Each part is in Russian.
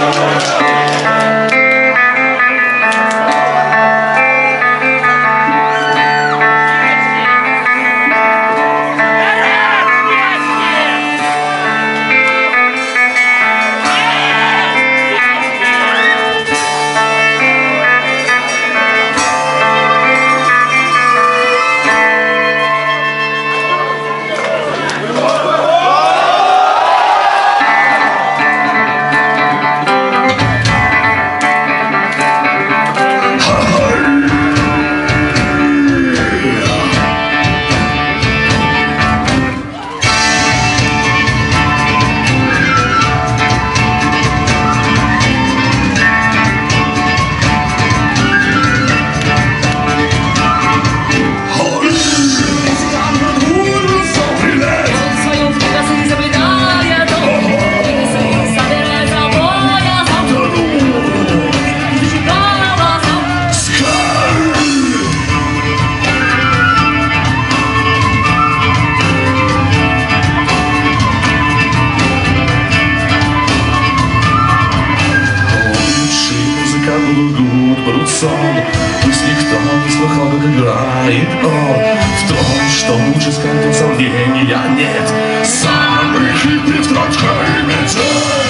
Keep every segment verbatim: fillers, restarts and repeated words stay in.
Гудбрудссон. Пусть никто не слыхал, как играет он. В том, что лучше с конкурсом гения нет. Самый хитрый в Тролль-Гнет Ель.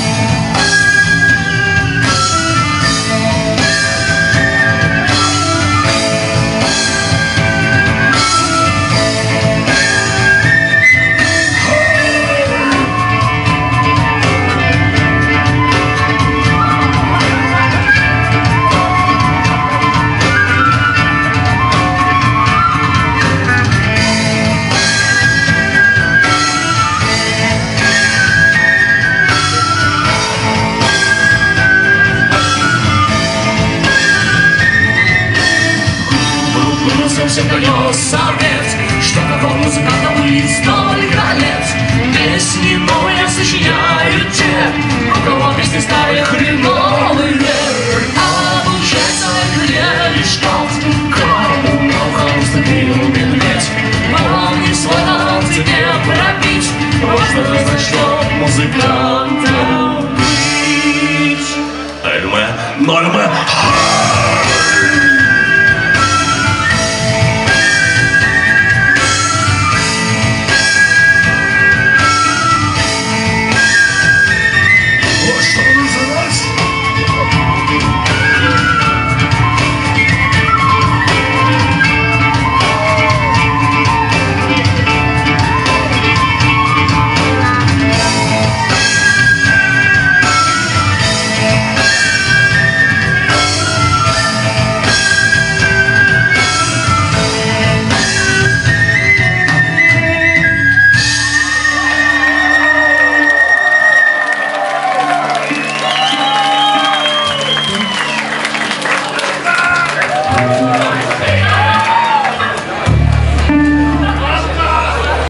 Всем дает совет, что какого музыканта быть столько лет. Песни новые сочиняют те, у кого песни старые хреновые. Обучается в игре лишь тот, кому много уступил медведь. Но он не свой талант тебе пробить. Важно знать, что музыка